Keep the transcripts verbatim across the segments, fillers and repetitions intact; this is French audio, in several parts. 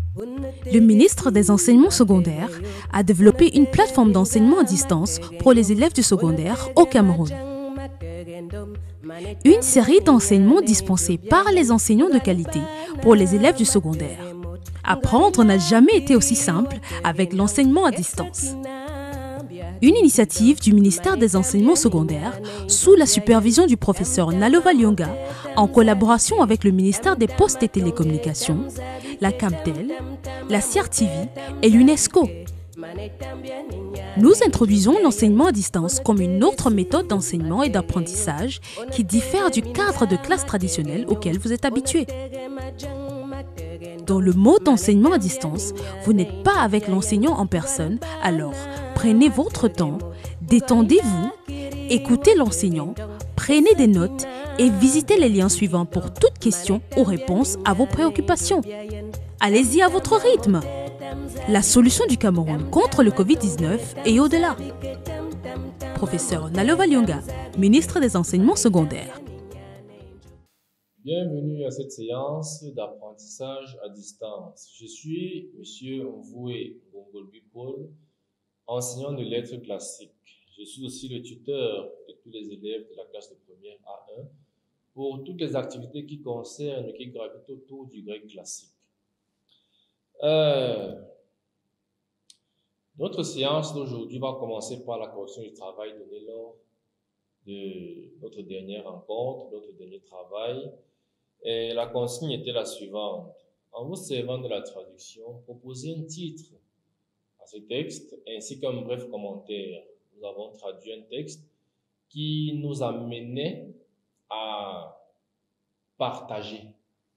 Le ministre des Enseignements secondaires a développé une plateforme d'enseignement à distance pour les élèves du secondaire au Cameroun. Une série d'enseignements dispensés par les enseignants de qualité pour les élèves du secondaire. Apprendre n'a jamais été aussi simple avec l'enseignement à distance. Une initiative du ministère des Enseignements secondaires sous la supervision du professeur Nalova Lyonga en collaboration avec le ministère des Postes et Télécommunications, la Camtel, la C R T V et l'UNESCO. Nous introduisons l'enseignement à distance comme une autre méthode d'enseignement et d'apprentissage qui diffère du cadre de classe traditionnel auquel vous êtes habitué. Dans le mode d'enseignement à distance, vous n'êtes pas avec l'enseignant en personne, alors prenez votre temps, détendez-vous, écoutez l'enseignant, prenez des notes et visitez les liens suivants pour toute question ou réponse à vos préoccupations. Allez-y à votre rythme. La solution du Cameroun contre le Covid dix-neuf et au-delà. Professeur Nalova Lyonga, ministre des Enseignements secondaires. Bienvenue à cette séance d'apprentissage à distance. Je suis M. Mvoué Bongolbi Paul, enseignant de lettres classiques. Je suis aussi le tuteur de tous les élèves de la classe de première A un pour toutes les activités qui concernent, qui gravitent autour du grec classique. Euh, notre séance d'aujourd'hui va commencer par la correction du travail donné lors de notre dernière rencontre, notre dernier travail. Et la consigne était la suivante. En vous servant de la traduction, proposez un titre à ce texte ainsi qu'un bref commentaire. Nous avons traduit un texte qui nous amenait à partager,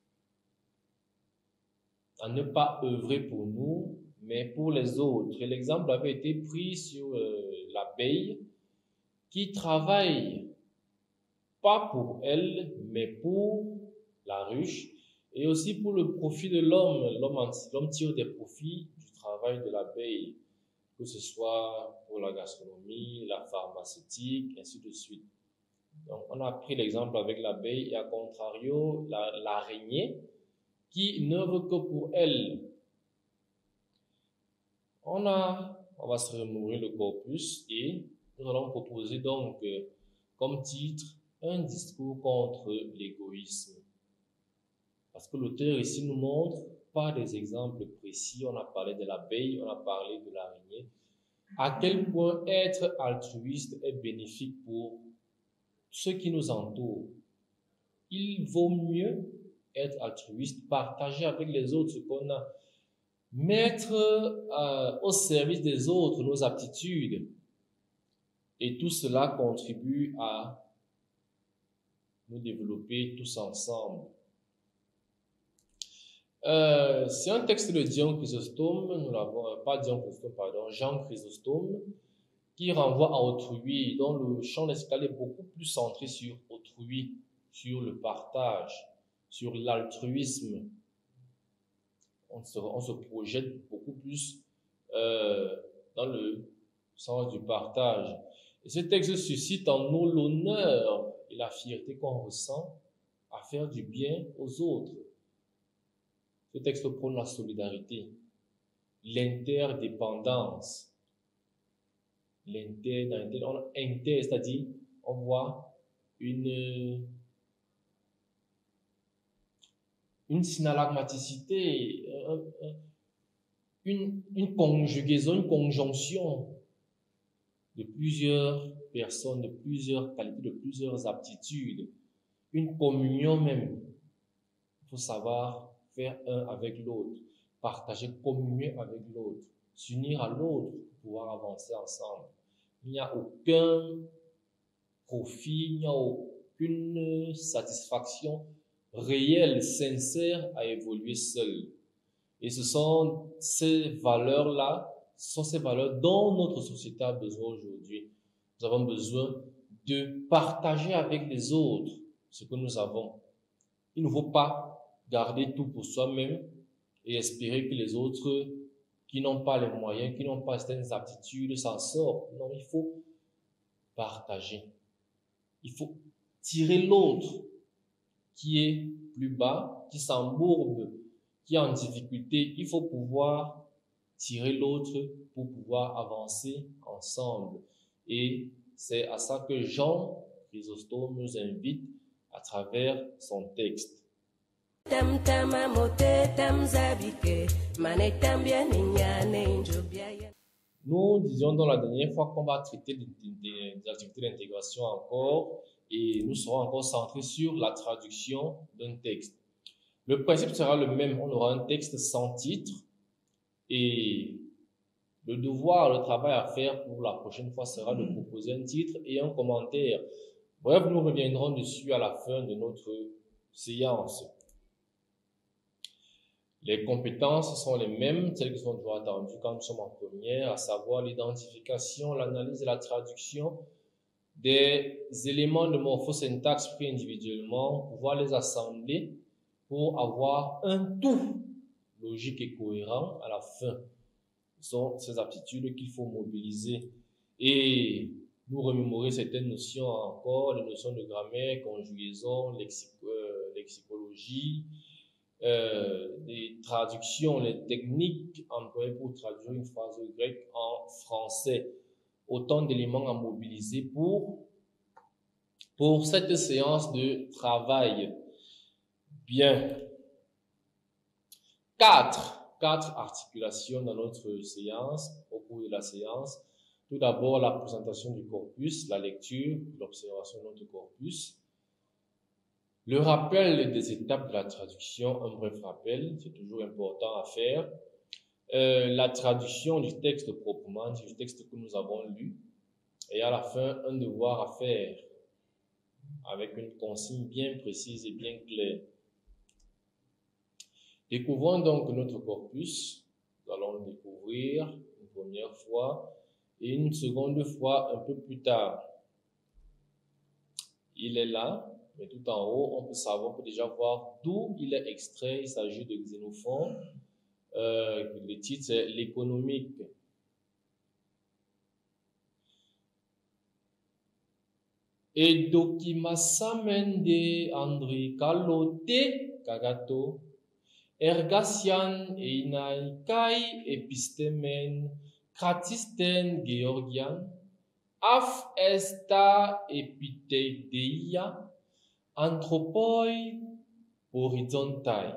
à ne pas œuvrer pour nous, mais pour les autres. Et l'exemple avait été pris sur euh, l'abeille qui travaille pas pour elle, mais pour la ruche, et aussi pour le profit de l'homme. L'homme tire des profits du travail de l'abeille, que ce soit pour la gastronomie, la pharmaceutique, ainsi de suite. Donc, on a pris l'exemple avec l'abeille et à contrario, la, l'araignée qui n'œuvre que pour elle. On a, on va se remouvrir le corpus et nous allons proposer donc euh, comme titre un discours contre l'égoïsme. Parce que l'auteur ici nous montre par des exemples précis, on a parlé de l'abeille, on a parlé de l'araignée, à quel point être altruiste est bénéfique pour ceux qui nous entourent. Il vaut mieux être altruiste, partager avec les autres ce qu'on a, mettre euh, au service des autres nos aptitudes. Et tout cela contribue à nous développer tous ensemble. Euh, c'est un texte de Dion Chrysostome, nous l'avons, pas Dion Chrysostome, pardon, Jean Chrysostome, qui renvoie à autrui, dont le champ lexical est beaucoup plus centré sur autrui, sur le partage, sur l'altruisme. On se, on se projette beaucoup plus euh, dans le sens du partage. Et ce texte suscite en nous l'honneur et la fierté qu'on ressent à faire du bien aux autres. Ce texte prône la solidarité, l'interdépendance. L'inter, on inter, c'est-à-dire on voit une, une synalagmaticité, une, une conjugaison, une conjonction de plusieurs personnes, de plusieurs qualités, de plusieurs aptitudes, une communion même. Il faut savoir faire un avec l'autre, partager, communier avec l'autre, s'unir à l'autre pour pouvoir avancer ensemble. Il n'y a aucun profit, il n'y a aucune satisfaction réelle, sincère à évoluer seul. Et ce sont ces valeurs-là, ce sont ces valeurs dont notre société a besoin aujourd'hui. Nous avons besoin de partager avec les autres ce que nous avons. Il ne faut pas garder tout pour soi-même et espérer que les autres qui n'ont pas les moyens, qui n'ont pas certaines aptitudes s'en sortent. Non, il faut partager. Il faut tirer l'autre qui est plus bas, qui s'embourbe qui est en difficulté, il faut pouvoir tirer l'autre pour pouvoir avancer ensemble. Et c'est à ça que Jean Chrysostome nous invite à travers son texte. Nous disions dans la dernière fois qu'on va traiter des, des, des activités d'intégration encore, et nous serons encore centrés sur la traduction d'un texte. Le principe sera le même, on aura un texte sans titre, et le devoir, le travail à faire pour la prochaine fois sera de proposer un titre et un commentaire. Bref, nous reviendrons dessus à la fin de notre séance. Les compétences sont les mêmes, celles qui sont toujours attendues quand nous sommes en première, à savoir l'identification, l'analyse et la traduction des éléments de morphosyntaxe pris individuellement, pouvoir les assembler pour avoir un tout logique et cohérent à la fin. Ce sont ces aptitudes qu'il faut mobiliser et nous remémorer certaines notions encore, les notions de grammaire, conjugaison, lexic euh, lexicologie, euh, les traductions, les techniques employées pour traduire une phrase grecque en français. Autant d'éléments à mobiliser pour, pour cette séance de travail. Bien. Quatre. Quatre articulations dans notre séance, au cours de la séance. Tout d'abord, la présentation du corpus, la lecture, l'observation de notre corpus. Le rappel des étapes de la traduction, un bref rappel, c'est toujours important à faire. Euh, la traduction du texte proprement, du texte que nous avons lu. Et à la fin, un devoir à faire avec une consigne bien précise et bien claire. Découvrons donc notre corpus. Nous allons le découvrir une première fois et une seconde fois un peu plus tard. Il est là, mais tout en haut, on peut savoir, on peut déjà voir d'où il est extrait. Il s'agit de Xénophon. Euh, le titre, c'est l'économique. Et dokimasamende Andri Kalote Kagato. Ergasian einai kai epistemen kratisten Georgian af esta epiteideia anthropoi horizontai.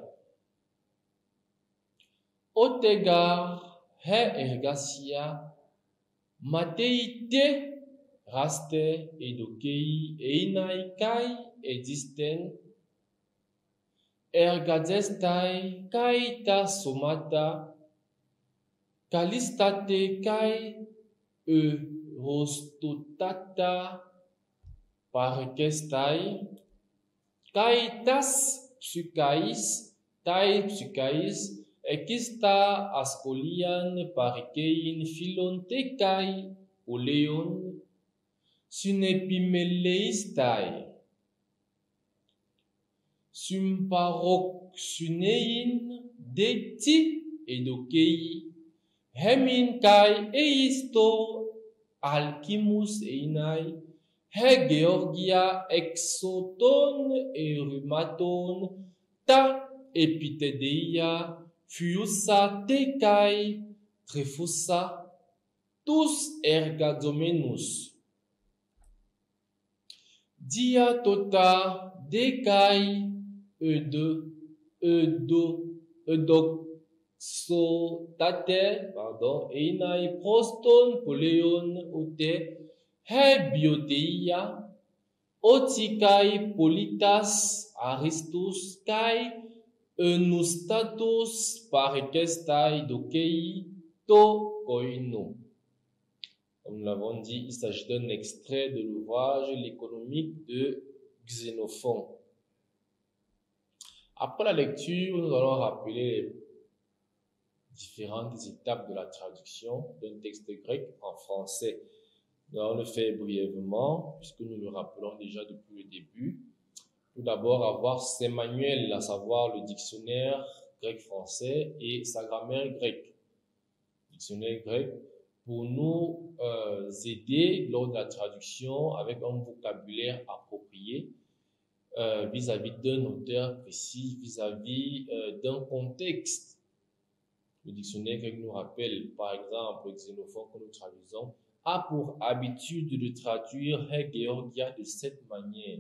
Otegar he ergasia mateite raste edokei einai kai edisten ergadestai kai ta somata kalistate kai e rostotata parkestai kai tas psychais tai psychais ekista askolian parikein philonte kai oleon synepimeleistai Symparok sunein deti edokei hemin kai eisto alkimus einai he Georgia exoton e rhumaton ta epitedeia fiusa te kai trefusa tous ergadomenus dia tota de kai Eudo, Eudo, Eudoxotate, pardon, Einai proston poleon ote, he bioteia, otikai politas aristos kai, eunustatos parekestai dokei to koino. Comme nous l'avons dit, il s'agit d'un extrait de l'ouvrage L'économique de Xénophon. Après la lecture, nous allons rappeler les différentes étapes de la traduction d'un texte grec en français. Nous allons le faire brièvement, puisque nous le rappelons déjà depuis le début. Tout d'abord, avoir ses manuels, à savoir le dictionnaire grec-français et sa grammaire grecque. Dictionnaire grec pour nous euh, aider lors de la traduction avec un vocabulaire approprié. euh, vis-à-vis d'un auteur précis, vis-à-vis euh, d'un contexte. Le dictionnaire grec nous rappelle, par exemple, Xénophon que nous traduisons, a pour habitude de traduire He Georgia de cette manière.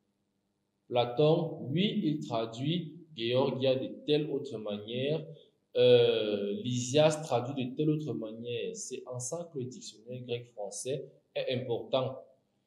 Platon, lui, il traduit Georgia de telle autre manière. Euh, Lysias traduit de telle autre manière. C'est en ça que le dictionnaire grec-français est important.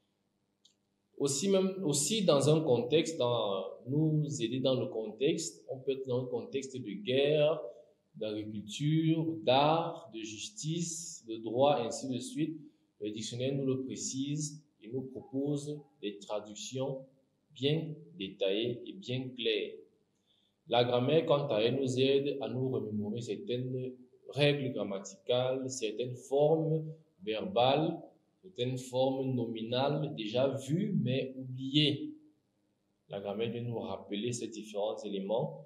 Aussi, même, aussi dans un contexte, dans, nous aider dans le contexte, on peut être dans un contexte de guerre, d'agriculture, d'art, de justice, de droit, ainsi de suite. Le dictionnaire nous le précise et nous propose des traductions bien détaillées et bien claires. La grammaire, quant à elle, nous aide à nous remémorer certaines règles grammaticales, certaines formes verbales, certaines formes nominales déjà vues mais oubliées. La grammaire vient nous rappeler ces différents éléments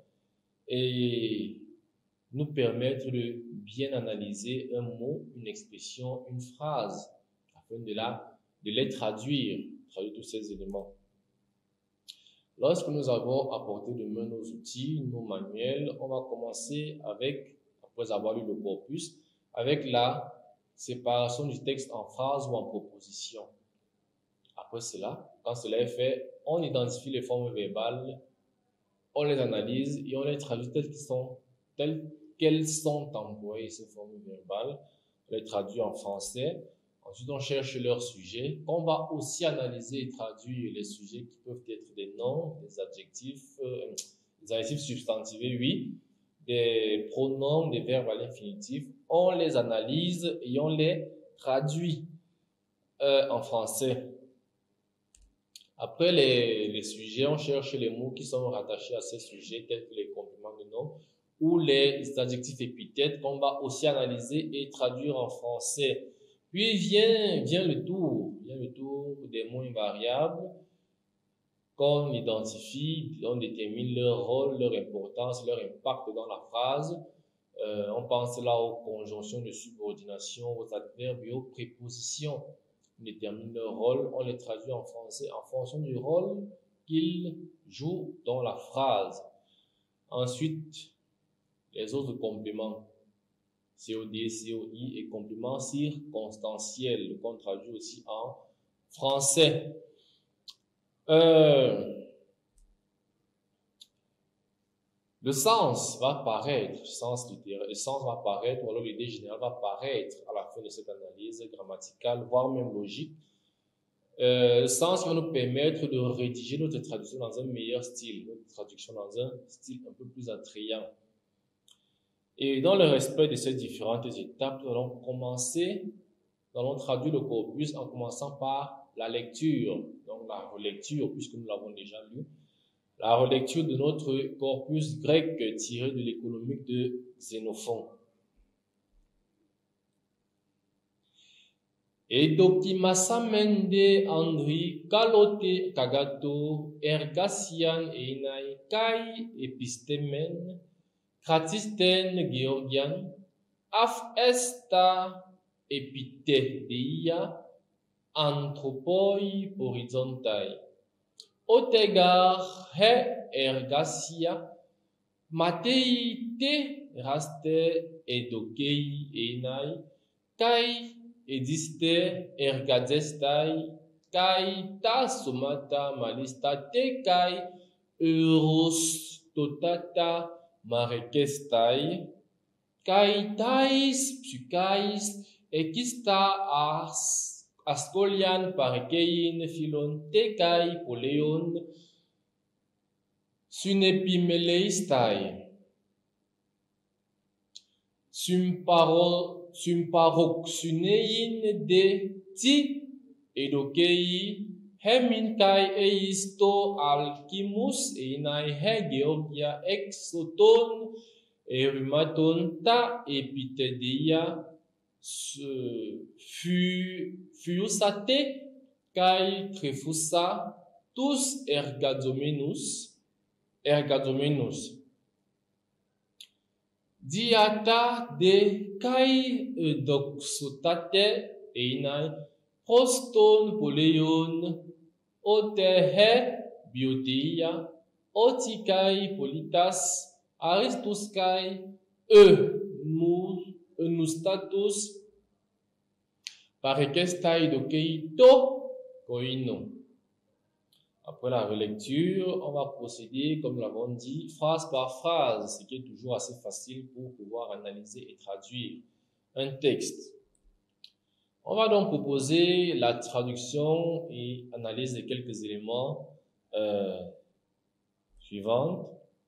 et nous permettre de bien analyser un mot, une expression, une phrase, afin de, la, de les traduire, traduire tous ces éléments. Lorsque nous avons apporté de main nos outils, nos manuels, on va commencer avec, après avoir lu le corpus, avec la séparation du texte en phrases ou en propositions. Après cela, quand cela est fait, on identifie les formes verbales, on les analyse et on les traduit telles qu'elles sont, telles qu'elles sont employées, ces formes verbales. On les traduit en français. Ensuite, on cherche leurs sujets. On va aussi analyser et traduire les sujets qui peuvent être des noms, des adjectifs, euh, des adjectifs substantivés, oui, des pronoms, des verbes à l'infinitif. On les analyse et on les traduit euh, en français. Après les, les sujets, on cherche les mots qui sont rattachés à ces sujets, tels que les compléments de nom ou les adjectifs épithètes qu'on va aussi analyser et traduire en français. Puis vient, vient le tour, vient le tour des mots invariables qu'on identifie, on détermine leur rôle, leur importance, leur impact dans la phrase. Euh, on pense là aux conjonctions de subordination, aux adverbes et aux prépositions. On détermine leur rôle, on les traduit en français en fonction du rôle qu'ils jouent dans la phrase. Ensuite, les autres compléments, C O D, C O I et compléments circonstanciels, qu'on traduit aussi en français. Euh, le sens va paraître, le sens littéraire, le sens va paraître, ou alors l'idée générale va paraître à la fin de cette analyse grammaticale, voire même logique. Euh, le sens va nous permettre de rédiger notre traduction dans un meilleur style, notre traduction dans un style un peu plus attrayant. Et dans le respect de ces différentes étapes, nous allons commencer, nous allons traduire le corpus en commençant par la lecture, donc la relecture, puisque nous l'avons déjà lu, la relecture de notre corpus grec tiré de l'économique de Xénophon. Edokimasamende Andri Kalote Kagato Ergasian Einai Kai Epistemen Kratisten Georgian Af Esta Epitedeia Anthropoi Horizontai Otegar He Ergasia Matei Te Raste Edokei Einai Kai Ediste ergadestai, kai ta somata malista te kai euros totata marekestai, kai tais psychais ekista as ascolian parekein philon te kai poleon sunepimeleistai. Symparo Symparoxunein de ti edokei hemin kai eisto alkimus einai he georgia exoton erumaton ta epitedeia fiusate kai trefusa tous ergadomenus ergadomenus diata de kai doxotate einai proston poleion otehe bioteia, otikai politas, aristuskai, e, nustatus, parekestai dokeito, koino. Après la relecture, on va procéder, comme nous l'avons dit, phrase par phrase, ce qui est toujours assez facile pour pouvoir analyser et traduire un texte. On va donc proposer la traduction et analyse de quelques éléments euh, suivants.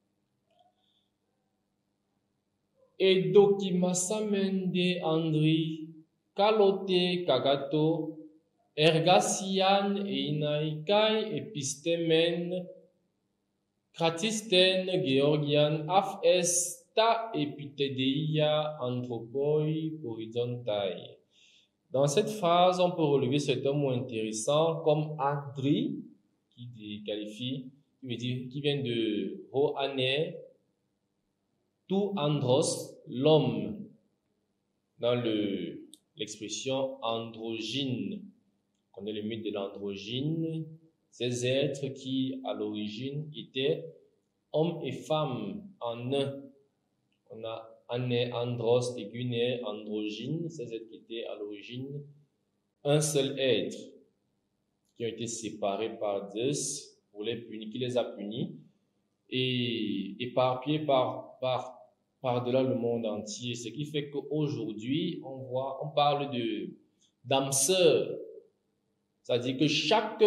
Edokimasamende Andri, Kalote Kagato, Ergasian einaikai epistemen, Kratisten Georgian af esta epitedeia anthropoi horizontai. Dans cette phrase, on peut relever certains mots intéressants comme Andri, qui qualifie, qui veut dire, qui vient de Ho'ane, tout andros, l'homme, dans le l'expression androgyne. On connaît le mythe de l'androgyne, ces êtres qui, à l'origine, étaient hommes et femmes en un. On a ané, andros et guné, androgyne, ces êtres qui étaient à l'origine un seul être, qui ont été séparés par Zeus pour les punir, qui les a punis, et éparpillés par, par, par-delà le monde entier. Ce qui fait qu'aujourd'hui, on voit, on parle de d'âme sœur. C'est-à-dire que chaque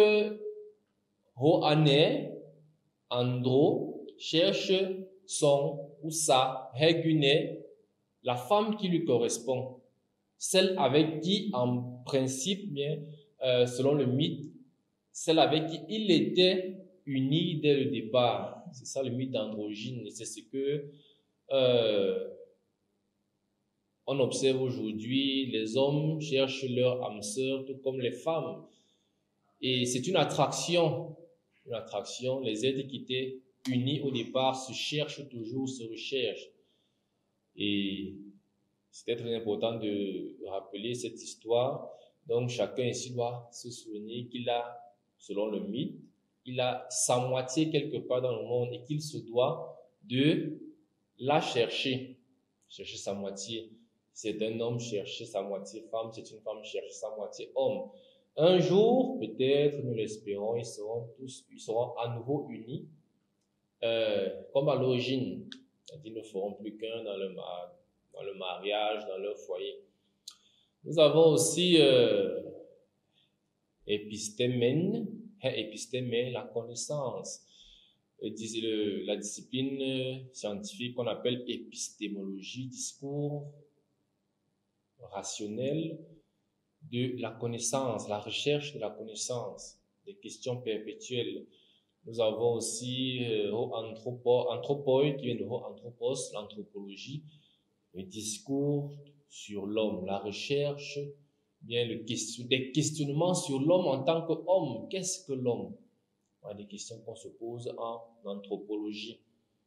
Ho'ane, andro, cherche son ou sa Hegune, la femme qui lui correspond, celle avec qui, en principe, bien, euh, selon le mythe, celle avec qui il était uni dès le départ. C'est ça le mythe d'androgyne, et c'est ce que euh, on observe aujourd'hui. Les hommes cherchent leur âme sœur, tout comme les femmes. Et c'est une attraction, une attraction. Les êtres qui étaient unis au départ se cherchent toujours, se recherchent. Et c'était très important de rappeler cette histoire. Donc chacun ici doit se souvenir qu'il a, selon le mythe, il a sa moitié quelque part dans le monde et qu'il se doit de la chercher, chercher sa moitié. C'est un homme chercher sa moitié femme, c'est une femme chercher sa moitié homme. Un jour, peut-être, nous l'espérons, ils seront tous, ils seront à nouveau unis, euh, comme à l'origine. Ils ne feront plus qu'un dans le, dans le mariage, dans leur foyer. Nous avons aussi euh, épistémène, épistémè, la connaissance. Le, la discipline scientifique qu'on appelle épistémologie, discours rationnel de la connaissance, la recherche de la connaissance, des questions perpétuelles. Nous avons aussi euh, anthropo, anthropoi, qui vient de anthropos, l'anthropologie, le discours sur l'homme, la recherche, bien le question, des questionnements sur l'homme en tant qu'homme. Qu'est-ce que l'homme? Voilà, des questions qu'on se pose en anthropologie.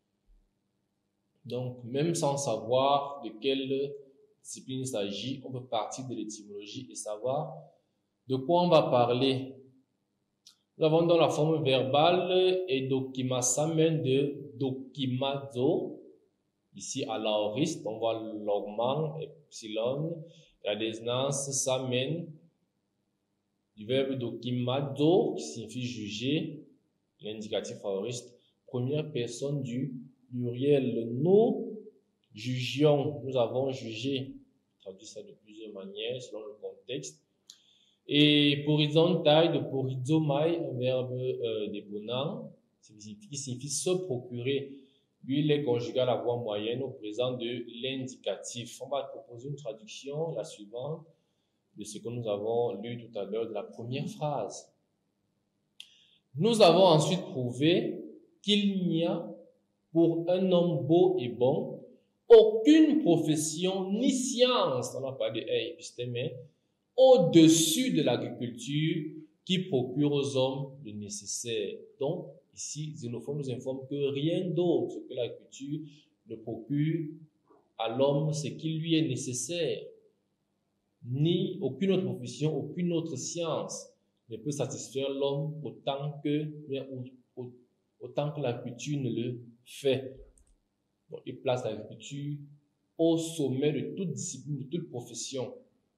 Donc, même sans savoir de quelle discipline il s'agit, on peut partir de l'étymologie et savoir de quoi on va parler. Nous avons dans la forme verbale et dokimasamen de dokimazo. Ici, à l'aoriste, on voit l'augment, epsilon, la désinence samen, du verbe dokimazo, qui signifie juger, l'indicatif aoriste, première personne du pluriel. Nous jugions, nous avons jugé, on traduit ça de plusieurs manières selon le contexte. Et horizontal de porizomai, un verbe euh, déponent, qui signifie se procurer. Lui, il est conjugué à la voix moyenne au présent de l'indicatif. On va proposer une traduction, la suivante, de ce que nous avons lu tout à l'heure de la première phrase. Nous avons ensuite prouvé qu'il n'y a pour un homme beau et bon aucune profession ni science, on n'a pas de épistémè, au-dessus de l'agriculture qui procure aux hommes le nécessaire. Donc, ici, Xénophon nous informe que rien d'autre que l'agriculture ne procure à l'homme ce qui lui est nécessaire. Ni aucune autre profession, aucune autre science ne peut satisfaire l'homme autant que, autant que la culture ne le fait. Donc, il place l'agriculture au sommet de toute discipline, de toute profession.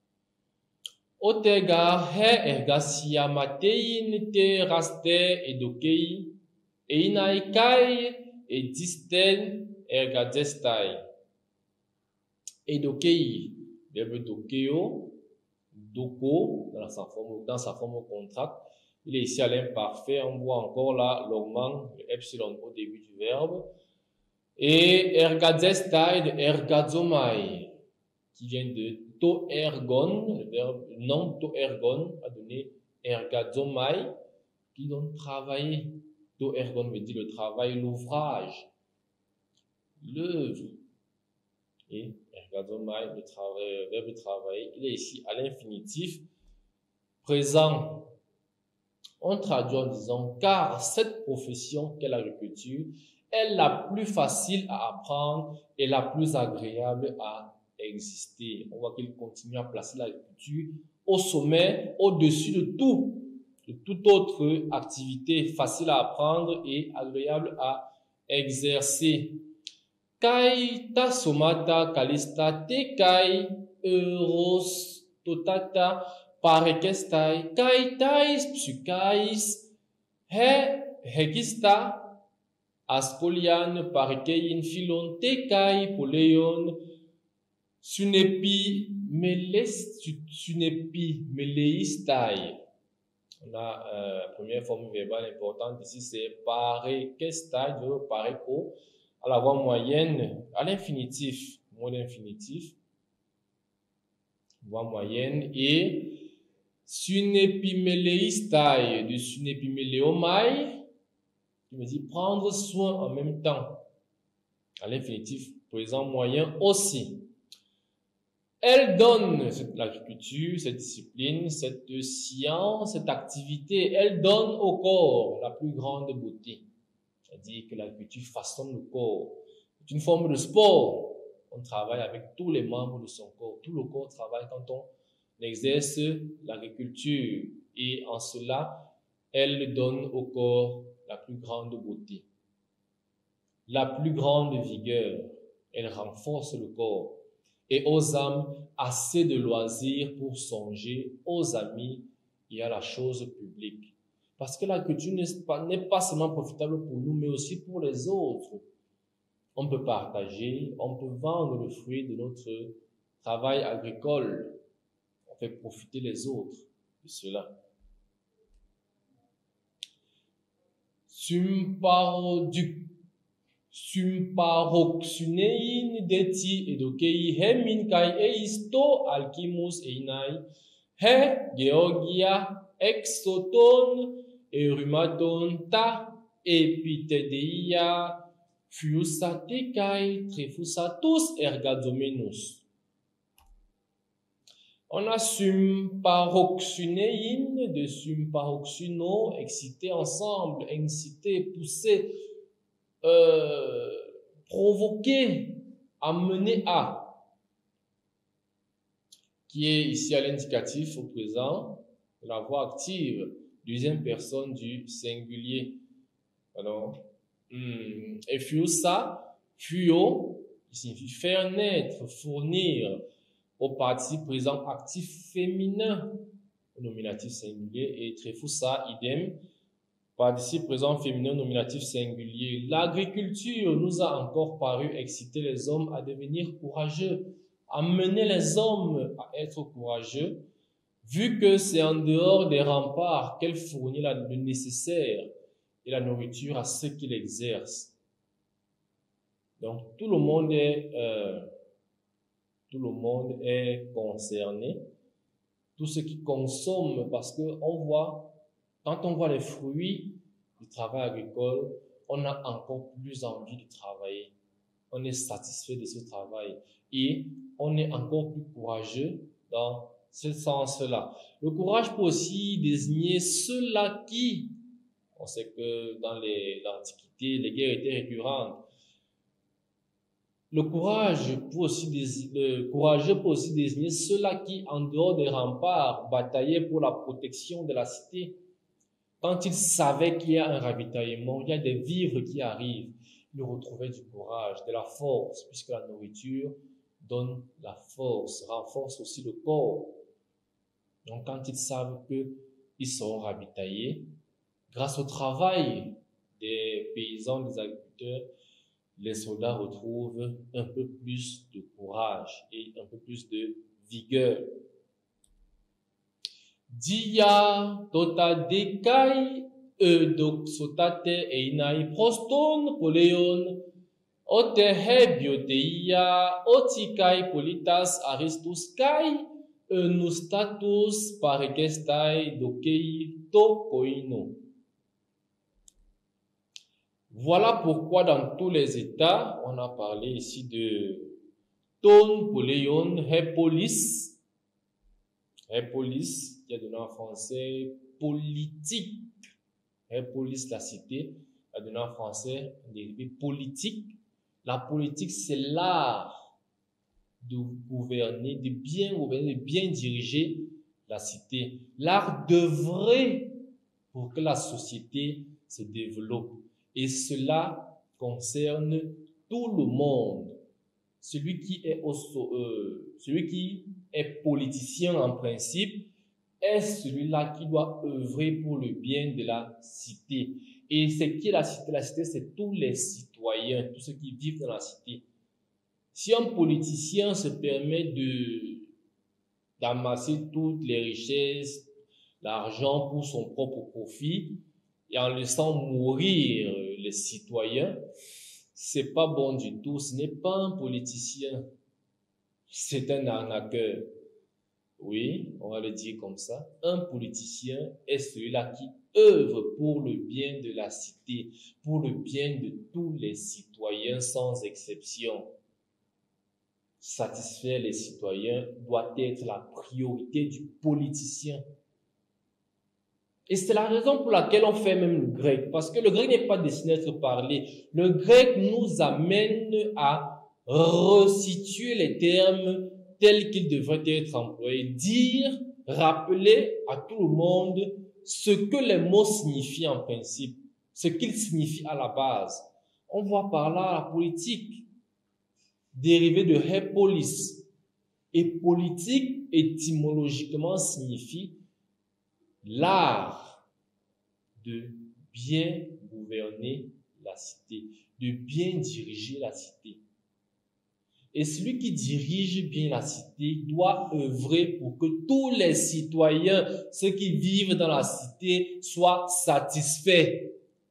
Otega he ergasia matein te raste edokei einaikai edisten ergadestai. Edokei, verbe dokeo, doko, dans sa forme, dans sa forme contracte. Il est ici à l'imparfait. On voit encore là l'augment, le epsilon au début du verbe. Et ergadestai de ergadzomai, qui vient de to ergon, le verbe, le nom to ergon a donné ergadzomai, qui donne travailler. To ergon veut dire le travail, l'ouvrage, l'œuvre. Et ergadzomai, le travail, le verbe travailler, il est ici à l'infinitif présent. On traduit en disant, car cette profession qu'est l'agriculture est la plus facile à apprendre et la plus agréable à exister. On voit qu'il continue à placer l'agriculture au sommet, au-dessus de tout, de toute autre activité facile à apprendre et agréable à exercer. Kai ta somata kalista te kai euros totata parekestai kai tais psychais he hegista aspolian parekein filon te kai poleon sunepi meles sunepi meleistai. On a euh, la première forme verbale importante ici, c'est parekestai, de pareko, à la voix moyenne, à l'infinitif, mot d'infinitif, voix moyenne, et sunepimeleistai, de sunepimeleomai, qui me dit prendre soin en même temps, à l'infinitif, présent moyen aussi. Elle donne, l'agriculture, cette discipline, cette science, cette activité, elle donne au corps la plus grande beauté. C'est-à-dire que l'agriculture façonne le corps. C'est une forme de sport. On travaille avec tous les membres de son corps. Tout le corps travaille quand on exerce l'agriculture. Et en cela, elle donne au corps la plus grande beauté, la plus grande vigueur. Elle renforce le corps. Et aux âmes, assez de loisirs pour songer aux amis et à la chose publique. Parce que la culture n'est pas, n'est pas seulement profitable pour nous, mais aussi pour les autres. On peut partager, on peut vendre le fruit de notre travail agricole. On fait profiter les autres de cela. Symparoduc Symparoxunein deti edokei he min kai eisto alkimus einai he georgia exoton erumaton ta epitedeia fiusate kai trefusatus ergadomenus. On a symparoxunein de symparoxuno, excité ensemble, incité, poussé, Euh, provoquer, amener à, qui est ici à l'indicatif au présent, de la voix active, deuxième personne du singulier. Alors, hum, et fiusa, fuyo, qui signifie faire naître, fournir, au participe présent actif féminin, au nominatif singulier, et trefusa, idem, participe présent féminin nominatif singulier. L'agriculture nous a encore paru exciter les hommes à devenir courageux, amener les hommes à être courageux, vu que c'est en dehors des remparts qu'elle fournit la, le nécessaire et la nourriture à ceux qui l'exercent. Donc tout le monde est, euh, tout le monde est concerné, tous ceux qui consomment, parce que on voit, quand on voit les fruits du travail agricole, on a encore plus envie de travailler. On est satisfait de ce travail et on est encore plus courageux dans ce sens-là. Le courage peut aussi désigner ceux-là qui, on sait que dans l'Antiquité, les guerres étaient récurrentes. Le courage peut aussi désigner, le courageux peut aussi désigner ceux-là qui, en dehors des remparts, bataillaient pour la protection de la cité. Quand il savait qu'il y a un ravitaillement, il y a des vivres qui arrivent, il retrouvait du courage, de la force, puisque la nourriture donne la force, renforce aussi le corps. Donc quand ils savent qu'ils seront ravitaillés, grâce au travail des paysans, des agriculteurs, les soldats retrouvent un peu plus de courage et un peu plus de vigueur. Dia tota dekai eudoxotate einai proston poleon ote hebioteia otikai politas aristus kai eunustatus paregestai dokei tokoino. Voilà pourquoi dans tous les États, on a parlé ici de ton poléon hepolis, hepolis, qui est donné en français politique, hepolis la cité, qui est donné en français dérivé politique. La politique, c'est l'art de gouverner, de bien gouverner, de bien diriger la cité. L'art d'œuvrer pour que la société se développe. Et cela concerne tout le monde. Celui qui est, au, euh, celui qui est politicien en principe est celui-là qui doit œuvrer pour le bien de la cité. Et c'est qui la cité? La cité, c'est tous les citoyens, tous ceux qui vivent dans la cité. Si un politicien se permet de d'amasser toutes les richesses, l'argent pour son propre profit, et en laissant mourir les citoyens, c'est pas bon du tout. Ce n'est pas un politicien, c'est un arnaqueur. Oui, on va le dire comme ça. Un politicien est celui-là qui œuvre pour le bien de la cité, pour le bien de tous les citoyens sans exception. Satisfaire les citoyens doit être la priorité du politicien. Et c'est la raison pour laquelle on fait même le grec. Parce que le grec n'est pas destiné à être parlé. Le grec nous amène à resituer les termes tels qu'ils devraient être employés. Dire, rappeler à tout le monde ce que les mots signifient en principe. Ce qu'ils signifient à la base. On voit par là la politique, dérivée de hepolis. Et politique, étymologiquement, signifie l'art de bien gouverner la cité, de bien diriger la cité. Et celui qui dirige bien la cité doit œuvrer pour que tous les citoyens, ceux qui vivent dans la cité, soient satisfaits.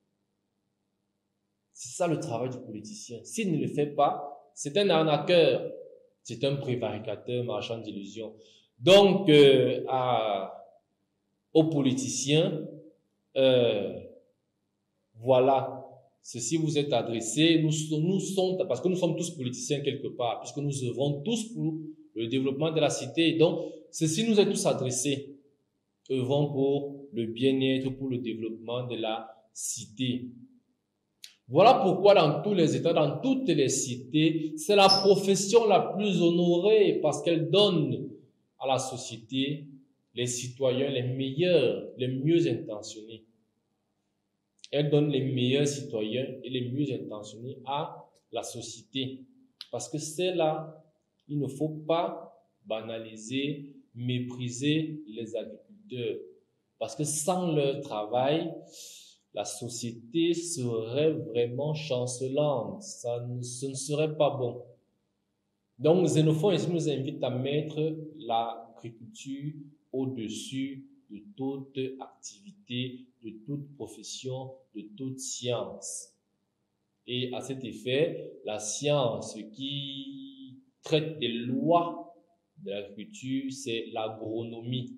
C'est ça le travail du politicien. S'il ne le fait pas, c'est un arnaqueur, c'est un prévaricateur, marchand d'illusions. Donc, euh, à aux politiciens, euh, voilà, ceci vous est adressé, nous, nous sommes, parce que nous sommes tous politiciens quelque part, puisque nous œuvrons tous pour le développement de la cité, donc ceci nous est tous adressé, œuvrons pour le bien-être, pour le développement de la cité. Voilà pourquoi dans tous les États, dans toutes les cités, c'est la profession la plus honorée, parce qu'elle donne à la société les citoyens les meilleurs, les mieux intentionnés. Elle donne les meilleurs citoyens et les mieux intentionnés à la société. Parce que c'est là, il ne faut pas banaliser, mépriser les agriculteurs. Parce que sans leur travail, la société serait vraiment chancelante. Ça ne, ce ne serait pas bon. Donc, Xénophon ici nous invite à mettre l'agriculture au-dessus de toute activité, de toute profession, de toute science. Et à cet effet, la science qui traite des lois de l'agriculture, c'est l'agronomie.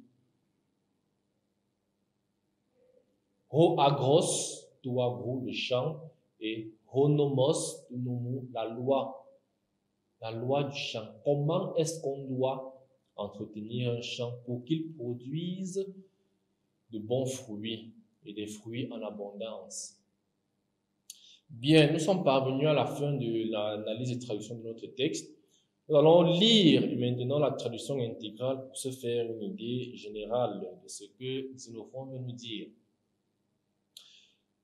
Ho agros, tu agro, le champ, et honomos, tu nomu, la loi. La loi du champ. Comment est-ce qu'on doit entretenir un champ pour qu'il produise de bons fruits et des fruits en abondance. Bien, nous sommes parvenus à la fin de l'analyse et traduction de notre texte. Nous allons lire maintenant la traduction intégrale pour se faire une idée générale de ce que Xénophon veut nous dire.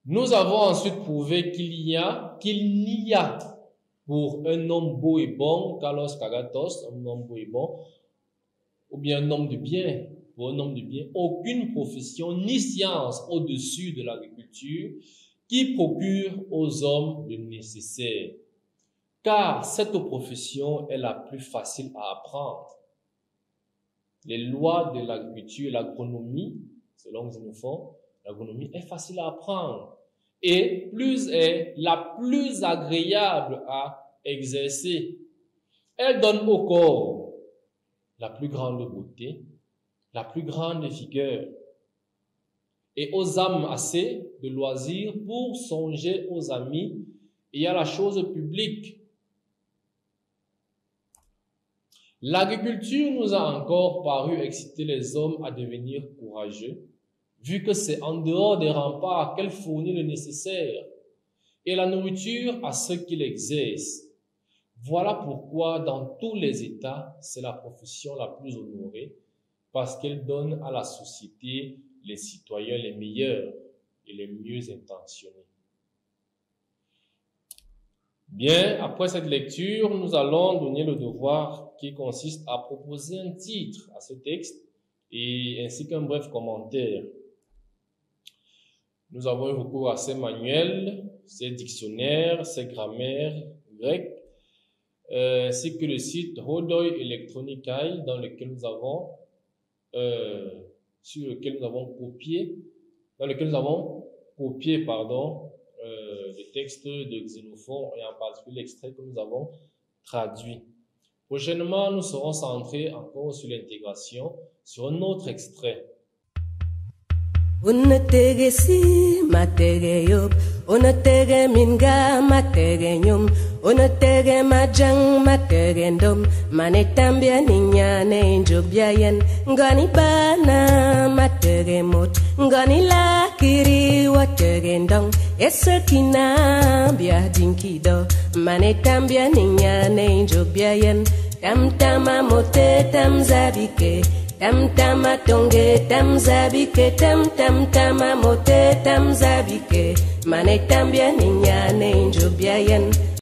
Nous avons ensuite prouvé qu'il y a, qu'il n'y a pour un homme beau et bon, Carlos Kagatos, un homme beau et bon, ou bien un homme de bien, pour un homme de bien, aucune profession ni science au-dessus de l'agriculture qui procure aux hommes le nécessaire. Car cette profession est la plus facile à apprendre. Les lois de l'agriculture, l'agronomie, selon Xénophon, l'agronomie est facile à apprendre et plus est la plus agréable à exercer. Elle donne au corps la plus grande beauté, la plus grande vigueur et aux âmes assez de loisirs pour songer aux amis et à la chose publique. L'agriculture nous a encore paru exciter les hommes à devenir courageux, vu que c'est en dehors des remparts qu'elle fournit le nécessaire et la nourriture à ceux qui l'exercent. Voilà pourquoi dans tous les États, c'est la profession la plus honorée, parce qu'elle donne à la société les citoyens les meilleurs et les mieux intentionnés. Bien, après cette lecture, nous allons donner le devoir qui consiste à proposer un titre à ce texte et ainsi qu'un bref commentaire. Nous avons eu recours à ces manuels, ces dictionnaires, ces grammaires grecques, euh, ainsi que le site Hodoi Electronicae dans lequel nous avons, euh, sur lequel nous avons copié, dans lequel nous avons copié, pardon, euh, le texte de Xénophon et en particulier l'extrait que nous avons traduit. Prochainement, nous serons centrés encore sur l'intégration, sur un autre extrait. Unatege si matege yop, unatege minga matege nyum, unatege majang matege ndom, manetambia ninyane injobiayen, ngani bana matege mot, ngani lakiri watege ndong, esakina bia dinkido, manetambia ninyane injobiayen, tam tama mote tam zabike. Tam tama tonge tam zabike tam tam tama mote tam zabike mane tambia ninyane injobiayen